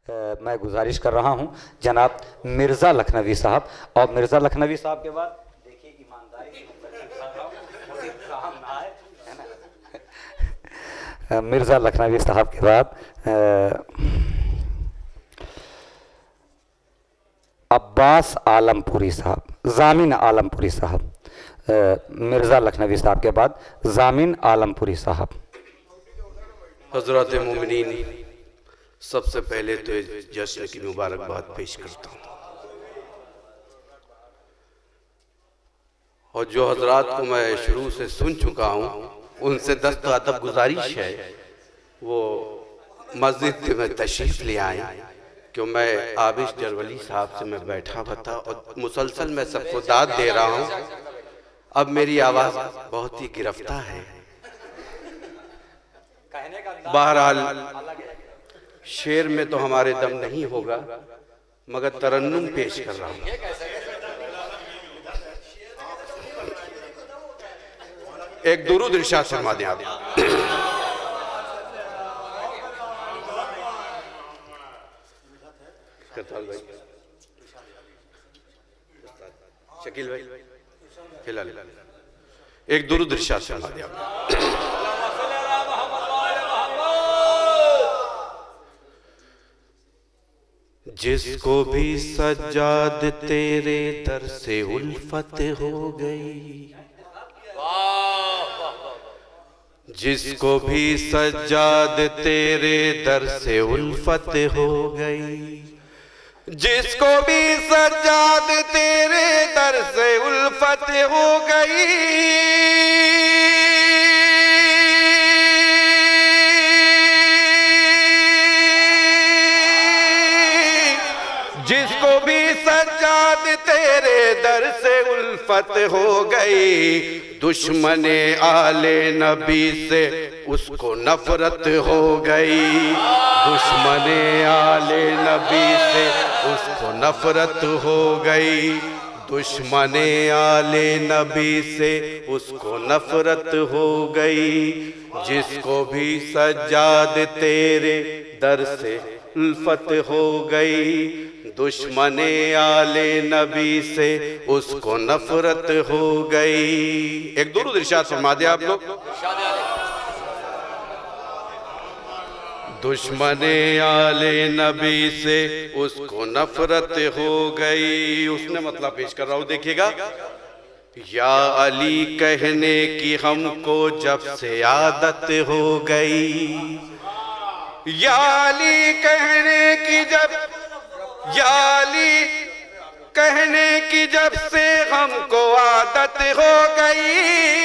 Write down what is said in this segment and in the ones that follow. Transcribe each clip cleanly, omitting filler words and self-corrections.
میں گزارش کر رہا ہوں جناب مرزا لکھنوی صاحب، اور مرزا لکھنوی صاحب کے بعد دیکھیے ایمانداری سے مرزا لکھنوی صاحب کے بعد عباس عالم پوری صاحب، ضامن عالم پوری صاحب، مرزا لکھنوی صاحب کے بعد ضامن عالم پوری صاحب۔ حضرات مومنین، سب سے پہلے تو جشن کی مبارکباد پیش کرتا ہوں، اور جو حضرات کو میں شروع سے سن چکا ہوں ان سے دست ادب گزارش ہے وہ مسجد میں تشریف لے آئیں، کہ میں عابش جرولی صاحب سے میں بیٹھا ہوا تھا اور مسلسل میں سب کو داد دے رہا ہوں، اب میری آواز بہت ہی گرفتہ ہے۔ بہرحال شعر میں تو ہمارے دم نہیں ہوگا، مگر ترنم پیش کر رہا ہوں۔ ایک درود ارشاد فرما دیں آپ۔ شکیل بھائی فیلال ایک درود ارشاد فرما دیں آپ۔ جس کو بھی سجاد تیرے در سے الفت ہو گئی، جس کو بھی سجاد تیرے در سے الفت ہو گئی، جس کو بھی سجاد تیرے در سے الفت ہو گئی، جس کو بھی سجاد تیرے در سے الفت ہو گئی، دشمن آل نبی سے اس کو نفرت ہو گئی، دشمن آل نبی سے اس کو نفرت ہو گئی، دشمن آل نبی سے اس کو نفرت ہو گئی، جس کو بھی سجاد تیرے در سے الفت ہو گئی، دشمن آل نبی سے اس کو نفرت ہو گئی۔ ایک درود ارشاد فرما دیں آپ لوگ۔ دشمن آل نبی سے اس کو نفرت ہو گئی، اس نے مطلب پیش کر رہا ہوں، دیکھئے گا۔ یا علی کہنے کی ہم کو جب سے عادت ہو گئی، یا علی کہنے کی جب، یا علی کہنے کی جب سے ہم کو عادت ہو گئی،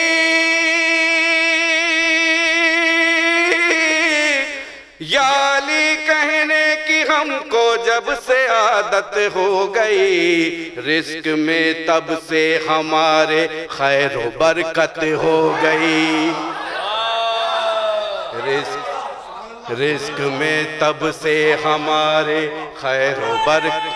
یا علی کہنے کی ہم کو جب سے عادت ہو گئی، رزق میں تب سے ہمارے خیر و برکت ہو گئی، رزق میں تب سے ہمارے خیر و برکت،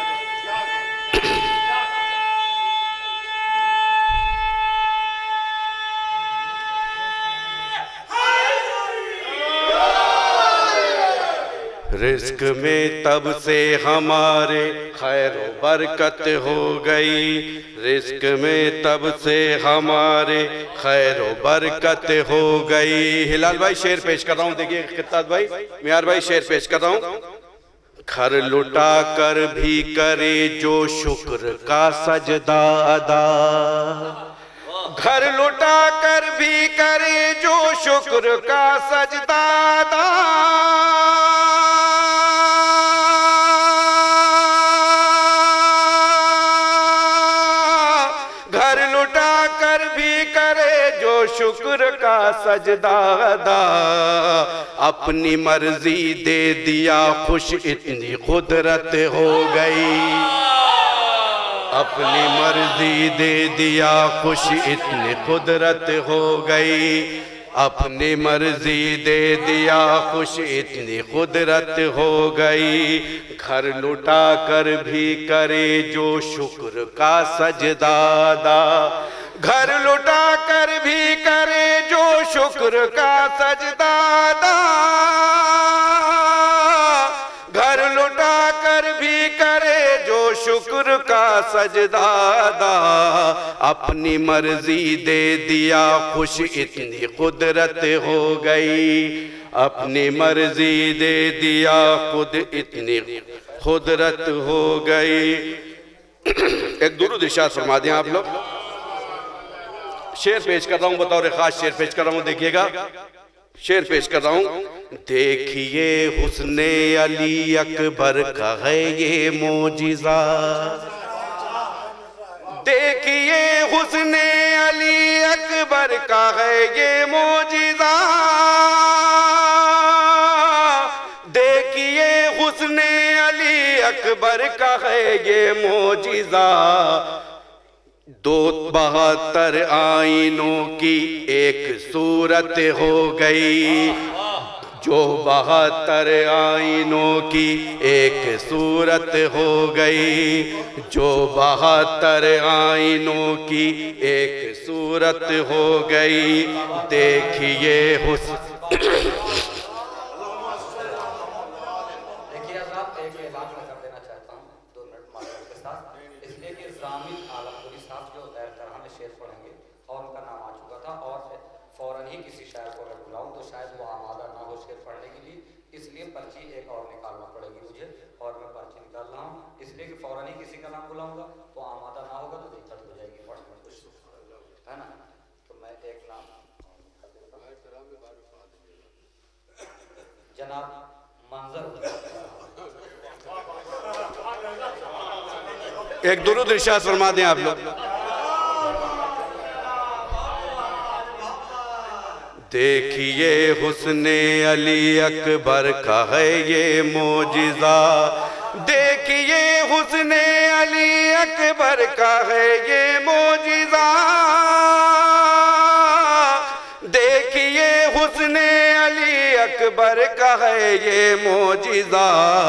رزق میں تب سے ہمارے خیر و برکت ہو گئی، رزق میں تب سے ہمارے خیر و برکت ہو گئی۔ ہلال بھائی شعر پیش کر رہا ہوں، دیکھئے خطات بھائی، میار بھائی شعر پیش کر رہا ہوں۔ گھر لٹا کر بھی کرے جو شکر کا سجدہ ادا، گھر لٹا کر بھی کرے جو شکر کا سجدہ ادا، شکر کا سجدہ ادا، اپنی مرضی دے دیا خوش اتنی قدرت ہو گئی، اپنی مرضی دے دیا خوش اتنی قدرت ہو گئی، اپنی مرضی دے دیا خوش اتنی قدرت ہو گئی، گھر لٹا کر بھی کرے جو شکر کا سجدہ ادا، گھر لٹا کر بھی کرے جو شکر کا سجدہ ادا، گھر لٹا لوٹا کر بھی کرے جو شکر کا سجدہ ادا، اپنی مرضی دے دیا خوش اتنی قدرت ہو گئی، اپنی مرضی دے دیا خود اتنی قدرت ہو گئی۔ ایک درود ارشاد فرما دیں آپ لوگ۔ شعر پیش کر رہا ہوں، بطور خاص شعر پیش کر رہا ہوں، دیکھیے گا شعر پیش کر رہا ہوں۔ دیکھیے حسن علی اکبر کا ہے یہ معجزہ، دیکھیے حسن علی اکبر کا ہے یہ معجزہ، دیکھیے حسن علی اکبر کا ہے یہ معجزہ، 72 آئینوں کی ایک صورت ہو گئی، جو 72 آئینوں کی ایک صورت ہو گئی، جو 72 آئینوں کی ایک صورت ہو گئی، دیکھیے حسن۔ دیکھیے حضرات، ایک اعلان میں کر دینا چاہتا ہوں 2 منٹ معذرت کے ساتھ، اس لیے کہ ضامن عالم پوری صاحب جو غیر طرح میں شعر پڑھیں گے اور ان کا نام آ چکا تھا، اور فوراً ہی کسی شاعر کو اگر بلاؤں تو شاید وہ آمادہ نہ ہو شعر پڑھنے کے لیے، اس لیے پرچی ایک اور نکالنا پڑے گی مجھے، اور میں پرچی نکال رہا ہوں، اس لیے کہ فوراً ہی کسی کا نام بلاؤں گا تو آمادہ نہ ہوگا تو دقت ہو جائے گی پڑھنے میں، کچھ ہے نا؟ تو میں ایک نام جناب منظر، ایک درود ارشاد فرما دیں آپ لوگ۔ دیکھیے حسن علی اکبر کا ہے یہ معجزہ، دیکھیے حسن علی اکبر کا ہے یہ معجزہ، دیکھیے حسن علی اکبر کا ہے یہ معجزہ،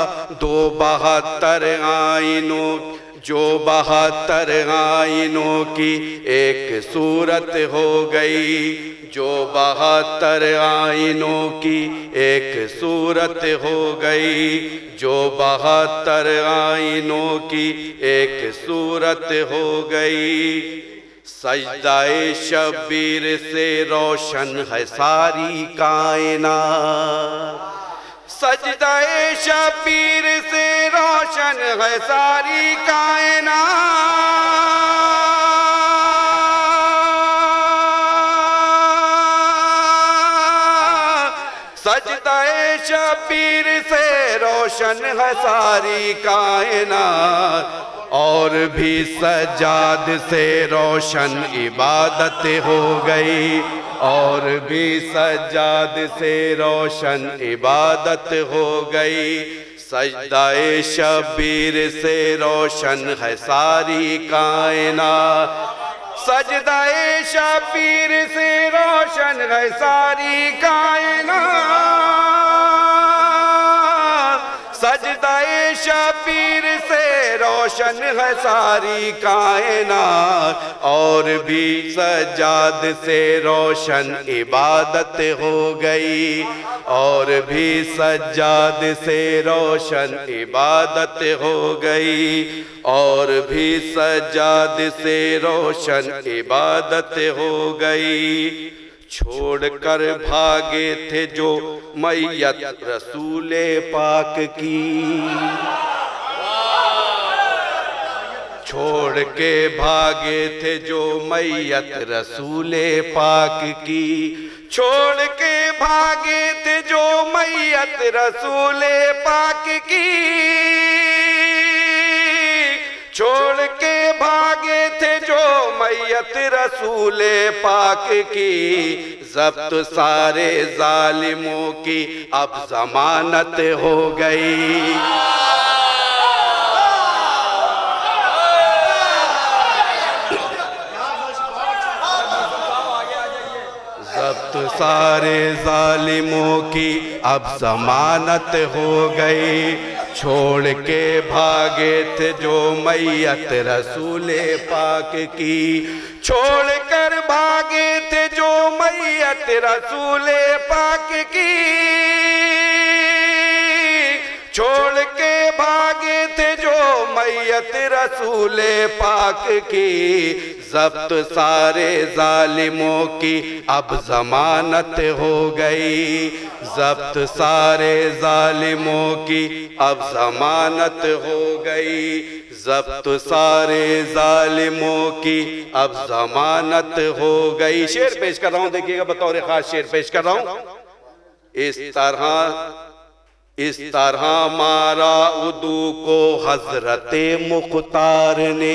72 آئینوں، جو 72 آئینوں کی ایک صورت ہو گئی، جو 72 آئینوں کی ایک صورت ہو گئی، جو 72 آئینوں کی ایک صورت ہو گئی، سجدہ شبیر سے روشن ہے ساری کائنات، سجدہ شبیر سے روشن ہے ساری کائنات، سجدہ شبیر سے روشن ہے ساری کائنات، اور بھی سجاد سے روشن عبادت ہو گئی، اور بھی سجاد سے روشن عبادت ہو گئی، سجدہ شبیر سے روشن ہے ساری کائنات، سجدہ شبیر سے روشن ہے ساری کائنات، سجدہ شبیر سے روشن ہے ساری کائنات، اور بھی سجاد سے روشن عبادت ہو گئی، اور بھی سجاد سے روشن عبادت ہو گئی، اور بھی سجاد سے روشن عبادت ہو گئی، چھوڑ کر بھاگے تھے جو میت رسول پاک کی، چھوڑ کے بھاگے تھے جو میت رسول پاک کی، چھوڑ کے بھاگے تھے جو میت رسول پاک کی، چھوڑ کے بھاگے تھے جو میت رسول پاک کی، ضبط سارے ظالموں کی اب ضمانت ہو گئی، ضبط سارے ظالموں کی اب ضمانت ہو گئی، چھوڑ کے بھاگے تھے جو میت رسول پاک کی، چھوڑ کر بھاگے تھے جو میت رسول پاک کی، چھوڑ کے بھاگے تھے جو میت رسول پاک کی، ضبط سارے ظالموں کی اب ضمانت ہو گئی، ضبط سارے ظالموں کی اب ضمانت ہو گئی، ضبط سارے ظالموں کی اب ضمانت ہو گئی۔ شعر پیش کر رہا ہوں، دیکھیے گا بطور خاص شعر پیش کر رہا ہوں۔ اس طرح مارا عدو کو حضرت مختار نے،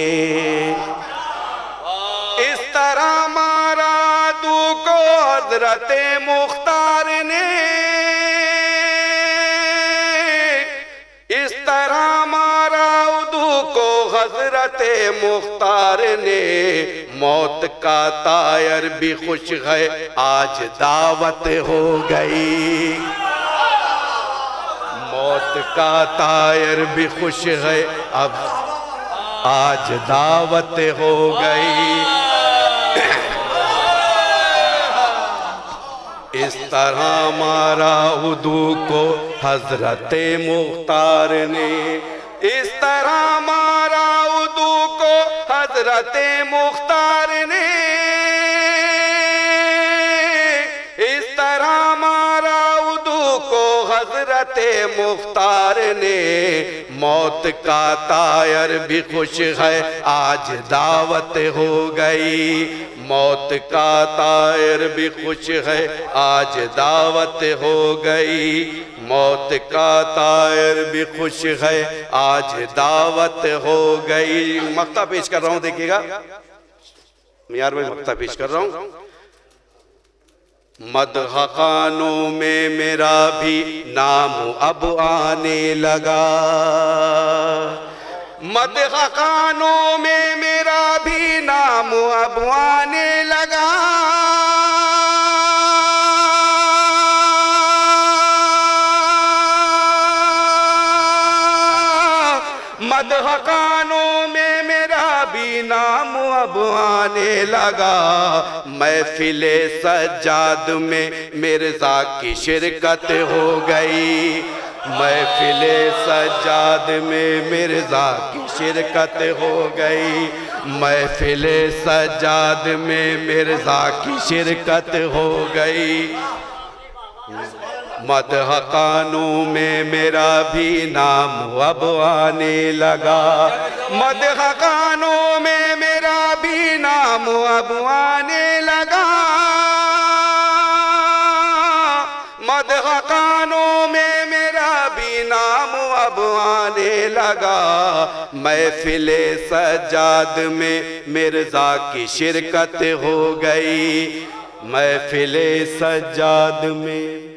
اس طرح مارا عدو کو حضرت مختار نے، اس طرح مارا عدو کو حضرت مختار نے، موت کا طائر بھی خوش ہے آج دعوت ہو گئی، موت کا طائر بھی خوش ہے اب آج دعوت ہو گئی، اس طرح مارا عدو کو حضرت مختار نے، اس طرح مارا عدو کو حضرت مختار نے، اس طرح مارا عدو کو حضرت مختار نے، موت کا طائر بھی خوش ہے آج دعوت ہو گئی، موت کا طائر بھی خوش ہے آج دعوت ہو گئی، موت کا طائر بھی خوش ہے آج دعوت ہو گئی۔ مقطع پیش کر رہا ہوں، دیکھیے گا معیار میں مقطع پیش کر رہا ہوں۔ مدح خوانوں میں میرا بھی نام اب آنے لگا، مدح خوانوں میں میرا بھی نام اب آنے لگا، مدح خوانوں میں میرا بھی نام اب آنے لگا، محفل سجاد میں مرزا کی شرکت ہو گئی، محفل سجاد میں مرزا کی شرکت ہو گئی، محفل سجاد میں مرزا کی شرکت ہو گئی، مدح خوانوں میں میرا بھی نام اب آنے لگا، مدح خوانوں میں میرا بھی نام اب آنے لگا، مدح خوانوں میں میرا بھی نام اب آنے لگا، محفل سجاد میں مرزا کی شرکت ہو گئی، محفل سجاد میں